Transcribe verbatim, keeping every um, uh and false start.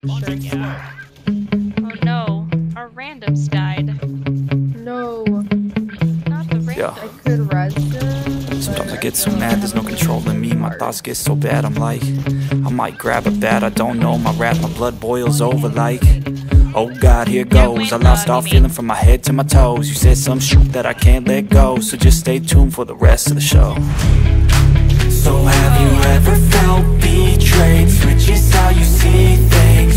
Sure. Yeah. Oh no, our randoms died. No. Not the Yeah. I randoms. could res them. Sometimes I get so mad, there's no controlling me. My thoughts get so bad, I'm like, I might grab a bat, I don't know. My rap, my blood boils over like, oh God, here goes. I lost all feeling from my head to my toes. You said some shit that I can't let go, so just stay tuned for the rest of the show. So have you ever felt betrayed? Switches how you see things.